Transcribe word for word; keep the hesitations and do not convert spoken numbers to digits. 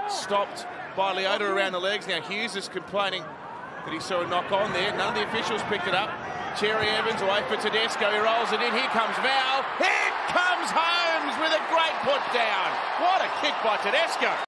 stopped by Leota around the legs. Now Hughes is complaining that he saw a knock on there. None of the officials picked it up. Cherry Evans away for Tedesco. He rolls it in. Here comes Val. Here comes Holmes with a great put down. What a kick by Tedesco.